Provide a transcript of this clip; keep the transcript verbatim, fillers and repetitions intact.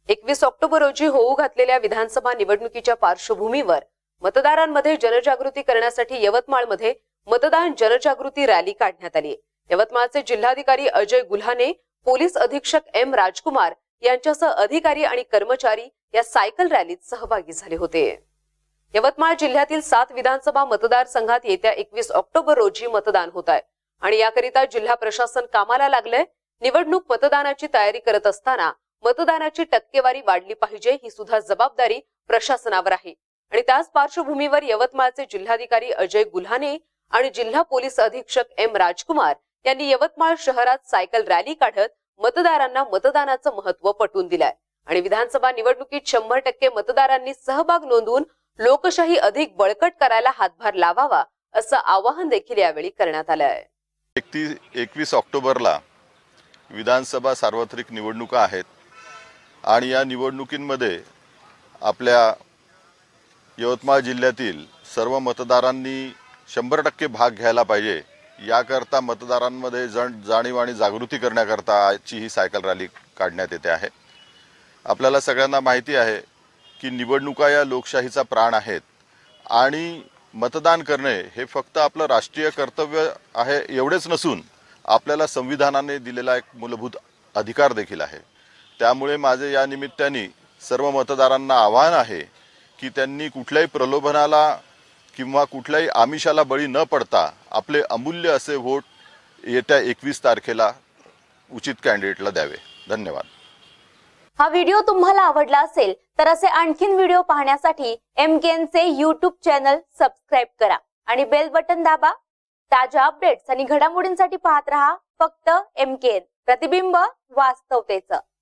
एकवीस ऑक्टोबर रोजी होऊ घातलेल्या विधानसभा निवडणुकीच्या पार्श्वभूमीवर मतदारांमध्ये जनजागृती करण्यासाठी यवतमाळमध्ये मतदान जनजागृती रॅली काढण्यात आली। यवतमाळचे जिल्हाधिकारी अजय गुल्हाने, पोलीस अधीक्षक एम राजकुमार यांच्यासह अधिकारी आणि कर्मचारी या सायकल रॅलीत सहभागी झाले होते। यवतमाळ जिल्ह्यातील सात विधानसभा मतदारसंघात येत्या एकवीस ऑक्टोबर रोजी मतदान होत आहे आणि याकरिता जिल्हा प्रशासन कामाला लागले। निवडणूक मतदानाची तयारी करत असताना मतदानाची टक्केवारी वाढली पाहिजे ही सुद्धा जबाबदारी प्रशासनावर आहे आणि त्याच पार्श्वभूमीवर यवतमाळचे जिल्हाधिकारी अजय गुल्हाने आणि जिल्हा पोलीस अधीक्षक एम राजकुमार यांनी यवतमाळ शहरात सायकल रॅली काढत मतदारांना मतदानाचं महत्त्व पटवून दिलंय आणि विधानसभा निवडणुकीत शंभर टक्के मतदारांनी सहभाग नोंदवून लोकशाही अधिक बळकट करायला हातभार लावावा असं आवाहन देखील यावेळी करण्यात आलं आहे। एकवीस ऑक्टोबरला विधानसभा सार्वत्रिक निवडणुका आहेत आणि या निवडणुकींमध्ये आपल्या यवतमाळ जिल्ह्यातील सर्व मतदारांनी शंभर टक्के भाग घ्यायला पाहिजे। याकरता मतदारांमध्ये जण जाणीव आणि जागृती करण्याकरता आजची ही सायकल रॅली काढण्यात येते आहे। आपल्याला सगळ्यांना माहिती आहे की निवडणुका या लोकशाहीचा प्राण आहेत आणि मतदान करणे हे फक्त आपलं राष्ट्रीय कर्तव्य आहे एवढेच नसून आपल्याला संविधानाने दिलेला एक मूलभूत अधिकार देखील आहे। त्यामुळे माझे या निमित्ताने सर्व मतदारांना आवाहन आहे की त्यांनी कुठल्याही प्रलोभनाला किंवा कुठल्याही आमिषाला बळी न पडता आपले अमूल्य असे वोट येत्या एकवीस तारखेला उचित कॅन्डिडेटला द्यावे। धन्यवाद। हा व्हिडिओ तुम्हाला आवडला असेल तर असे आणखीन व्हिडिओ पाहण्यासाठी एम के एन चे यूट्यूब चॅनल सबस्क्राइब करा आणि बेल बटन दाबा। ताज्या अपडेट्स आणि घडामोडींसाठी पाहत रहा फक्त एम के एन, प्रतिबिंब वास्तवतेचं।